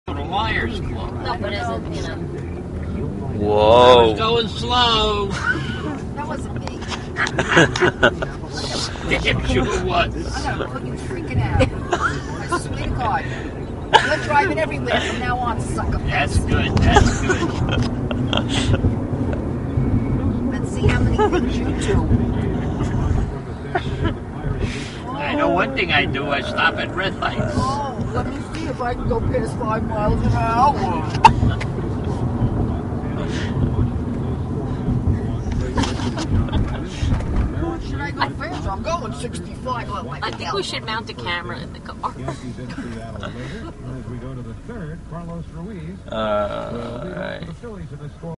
The wire's closed. No, but isn't, you know. I was Whoa. going slow. That wasn't me. Damn sure it was. I'm gonna fucking freaking out. I swear to God. You're driving everywhere from now on, sucker. That's good. That's good. Let's see how many things you do. I know one thing I do. I stop at red lights. Oh, let me see if I can go past 5 miles an hour. Should I go faster? I'm going 65. Oh, I think we should mount a camera in the car. As we go to the third, Carlos Ruiz All right. the Phillies in the score.